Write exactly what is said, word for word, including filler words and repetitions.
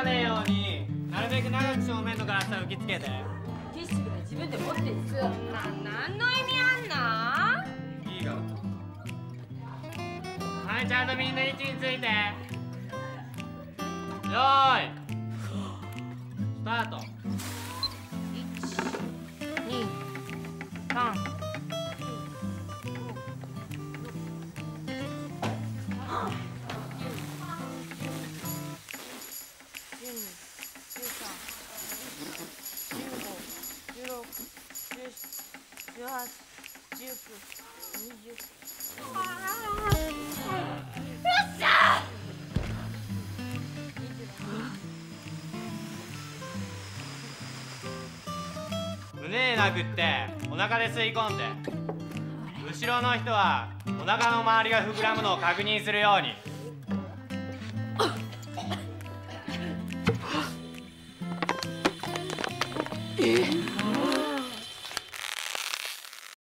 らねえようになるべく長く正面のガラスは吹きつけて。 ティッシュぐらい自分で持ってっす。 な、なんの意味あんな。 いいから。はい、ちゃんとみんな位置について。よーいスタート。 いち、に、さん、じゅうに、じゅうさん、じゅうご、じゅうろく、じゅうなな、じゅうはち、じゅうきゅう、にじゅう。ああ。よっしゃ胸で殴ってお腹で吸い込んで、後ろの人はお腹の周りが膨らむのを確認するように。 え